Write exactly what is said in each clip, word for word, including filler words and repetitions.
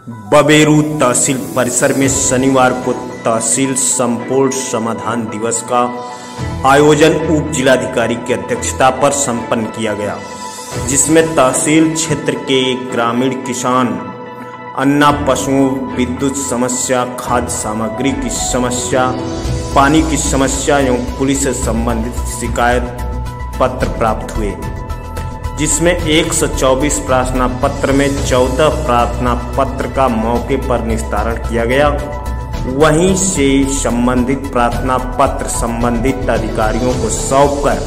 बबेरू तहसील परिसर में शनिवार को तहसील संपूर्ण समाधान दिवस का आयोजन उप जिलाधिकारी की अध्यक्षता पर संपन्न किया गया, जिसमें तहसील क्षेत्र के ग्रामीण किसान अन्ना पशुओं, विद्युत समस्या, खाद्य सामग्री की समस्या, पानी की समस्या एवं पुलिस से संबंधित शिकायत पत्र प्राप्त हुए, जिसमें एक सौ चौबीस प्रार्थना पत्र में चौदह प्रार्थना पत्र का मौके पर निस्तारण किया गया। वहीं से संबंधित प्रार्थना पत्र संबंधित अधिकारियों को सौंपकर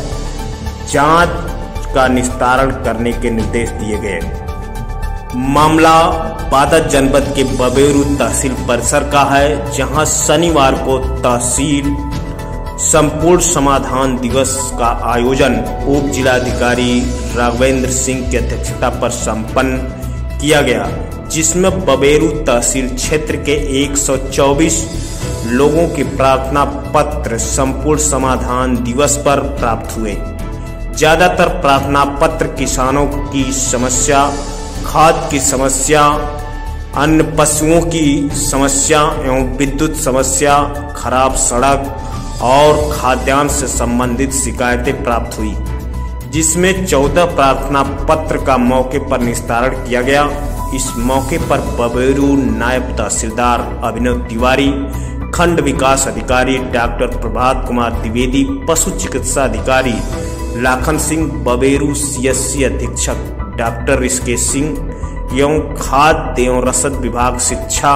जांच का निस्तारण करने के निर्देश दिए गए। मामला बादल जनपद के बबेरू तहसील परिसर का है, जहां शनिवार को तहसील संपूर्ण समाधान दिवस का आयोजन उप जिलाधिकारी राघवेंद्र सिंह की अध्यक्षता पर संपन्न किया गया, जिसमें बबेरू तहसील क्षेत्र के एक सौ चौबीस लोगों के प्रार्थना पत्र संपूर्ण समाधान दिवस पर प्राप्त हुए। ज्यादातर प्रार्थना पत्र किसानों की समस्या, खाद की समस्या, अन्य पशुओं की समस्या एवं विद्युत समस्या, खराब सड़क और खाद्यान्न से संबंधित शिकायतें प्राप्त हुई, जिसमें चौदह प्रार्थना पत्र का मौके पर निस्तारण किया गया। इस मौके पर बबेरू नायब तहसीलदार अभिनव तिवारी, खंड विकास अधिकारी डॉक्टर प्रभात कुमार द्विवेदी, पशु चिकित्सा अधिकारी लाखन सिंह, बबेरू सीएससी अधीक्षक डॉक्टर ऋषिकेश सिंह एवं खाद्य एवं रसद विभाग, शिक्षा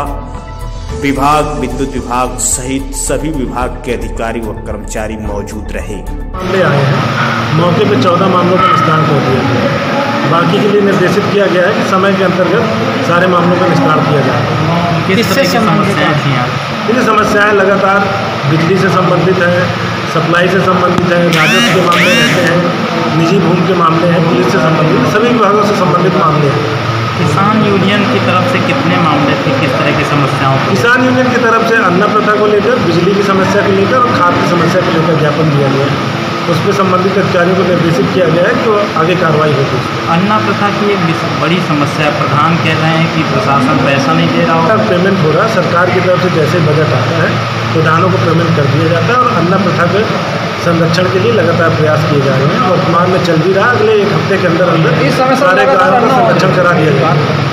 विभाग, विद्युत विभाग सहित सभी विभाग के अधिकारी व कर्मचारी मौजूद रहे। मामले आए हैं, मौके पर चौदह मामलों का निस्तारण कर दिया गया। बाकी के लिए निर्देशित किया गया है कि समय के अंतर्गत सारे मामलों का निस्तारण किया जाए। किससे समस्याएं थी आप? ये समस्याएं लगातार बिजली से संबंधित है, सप्लाई से संबंधित है, राजस्व के मामले रहते हैं, निजी भूमि के मामले हैं, पुलिस से संबंधित सभी विभागों से संबंधित मामले हैं। किसान यूनियन की तरफ से कितने मामले थे, किस तरह की समस्याओं? किसान यूनियन की तरफ से अन्न प्रथा को लेकर, बिजली की समस्या को लेकर और खाद की समस्या को लेकर ज्ञापन दिया गया है। उस पर संबंधित अधिकारियों को निर्देशित किया गया है कि आगे कार्रवाई होगी। अन्ना प्रथा की एक बड़ी समस्या, प्रधान कह रहे हैं कि प्रशासन पैसा नहीं दे रहा होगा। पेमेंट हो रहा है, सरकार की तरफ से जैसे बजट आता है प्रधानों को पेमेंट कर दिया जाता है और अन्ना प्रथा के संरक्षण के लिए लगातार प्रयास किए जा रहे हैं। वर्तमान में चल भी रहा है, अगले एक हफ्ते के अंदर अंदर सारे गाँवों का संरक्षण करा दिया जाएगा।